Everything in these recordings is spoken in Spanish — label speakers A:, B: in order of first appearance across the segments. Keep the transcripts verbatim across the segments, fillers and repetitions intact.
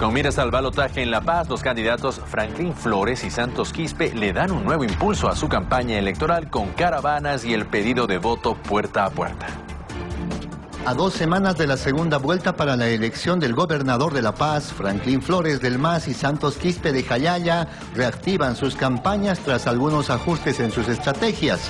A: Con miras al balotaje en La Paz, los candidatos Franklin Flores y Santos Quispe le dan un nuevo impulso a su campaña electoral con caravanas y el pedido de voto puerta a puerta.
B: A dos semanas de la segunda vuelta para la elección del gobernador de La Paz, Franklin Flores del M A S y Santos Quispe de Jayaya reactivan sus campañas tras algunos ajustes en sus estrategias.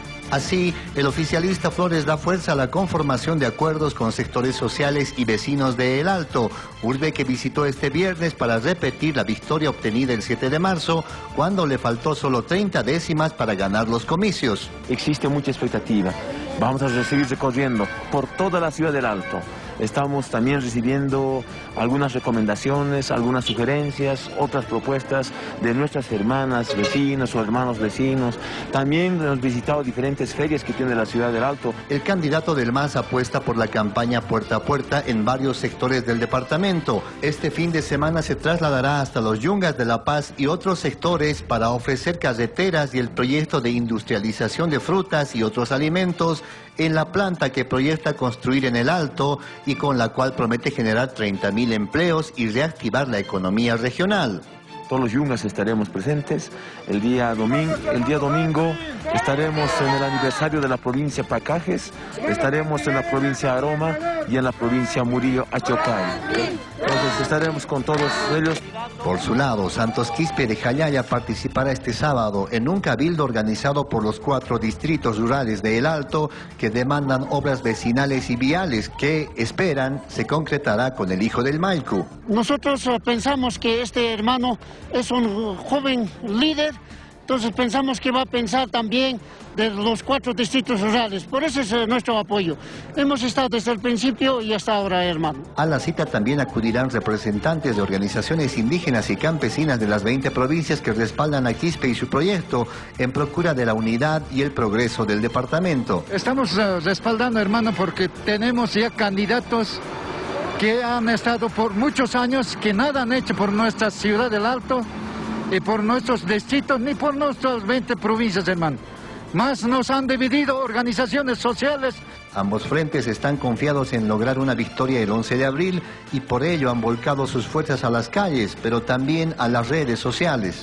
B: Así, el oficialista Flores da fuerza a la conformación de acuerdos con sectores sociales y vecinos de El Alto, urbe que visitó este viernes para repetir la victoria obtenida el siete de marzo, cuando le faltó solo treinta décimas para ganar los comicios.
C: Existe mucha expectativa. Vamos a seguir recorriendo por toda la ciudad del Alto. Estamos también recibiendo algunas recomendaciones, algunas sugerencias, otras propuestas de nuestras hermanas vecinas o hermanos vecinos. También hemos visitado diferentes ferias que tiene la ciudad del Alto.
B: El candidato del M A S apuesta por la campaña puerta a puerta en varios sectores del departamento. Este fin de semana se trasladará hasta los Yungas de La Paz y otros sectores para ofrecer carreteras y el proyecto de industrialización de frutas y otros alimentos en la planta que proyecta construir en El Alto y con la cual promete generar treinta mil empleos y reactivar la economía regional.
C: Todos los yungas estaremos presentes. El día domingo, el día domingo estaremos en el aniversario de la provincia Pacajes, estaremos en la provincia Aroma y en la provincia Murillo Achocay. Entonces estaremos con todos ellos.
B: Por su lado, Santos Quispe de Jayaya participará este sábado en un cabildo organizado por los cuatro distritos rurales de El Alto que demandan obras vecinales y viales que, esperan, se concretará con el hijo del Maicu.
D: Nosotros uh, pensamos que este hermano es un joven líder, entonces pensamos que va a pensar también de los cuatro distritos rurales. Por eso es uh, nuestro apoyo. Hemos estado desde el principio y hasta ahora, hermano.
B: A la cita también acudirán representantes de organizaciones indígenas y campesinas de las veinte provincias que respaldan a Quispe y su proyecto en procura de la unidad y el progreso del departamento.
E: Estamos uh, respaldando, hermano, porque tenemos ya candidatos que han estado por muchos años, que nada han hecho por nuestra ciudad del Alto, y por nuestros distritos, ni por nuestras veinte provincias, hermano. Más nos han dividido organizaciones sociales.
B: Ambos frentes están confiados en lograr una victoria el once de abril y por ello han volcado sus fuerzas a las calles, pero también a las redes sociales.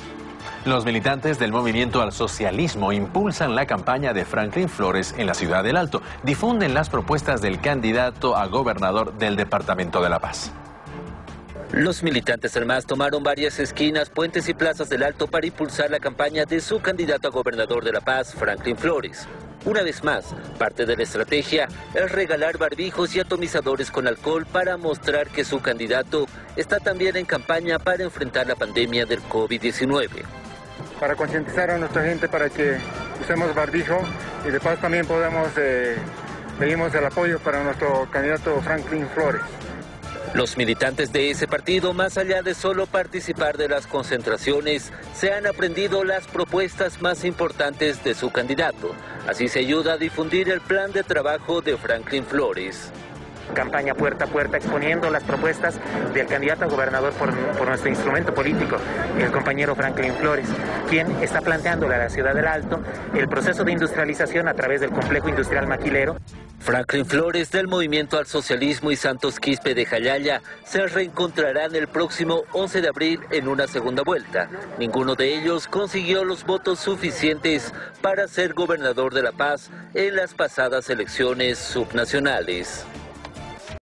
A: Los militantes del Movimiento al Socialismo impulsan la campaña de Franklin Flores en la ciudad del Alto. Difunden las propuestas del candidato a gobernador del departamento de La Paz.
F: Los militantes del M A S tomaron varias esquinas, puentes y plazas del Alto para impulsar la campaña de su candidato a gobernador de La Paz, Franklin Flores. Una vez más, parte de la estrategia es regalar barbijos y atomizadores con alcohol para mostrar que su candidato está también en campaña para enfrentar la pandemia del COVID diecinueve.
G: Para concientizar a nuestra gente para que usemos barbijo y de paso también podemos eh, pedimos el apoyo para nuestro candidato Franklin Flores.
F: Los militantes de ese partido, más allá de solo participar de las concentraciones, se han aprendido las propuestas más importantes de su candidato. Así se ayuda a difundir el plan de trabajo de Franklin Flores.
H: Campaña puerta a puerta exponiendo las propuestas del candidato a gobernador por, por nuestro instrumento político, el compañero Franklin Flores, quien está planteándole a la ciudad del Alto el proceso de industrialización a través del complejo industrial maquilero.
F: Franklin Flores del Movimiento al Socialismo y Santos Quispe de Jayaya se reencontrarán el próximo once de abril en una segunda vuelta. Ninguno de ellos consiguió los votos suficientes para ser gobernador de La Paz en las pasadas elecciones subnacionales.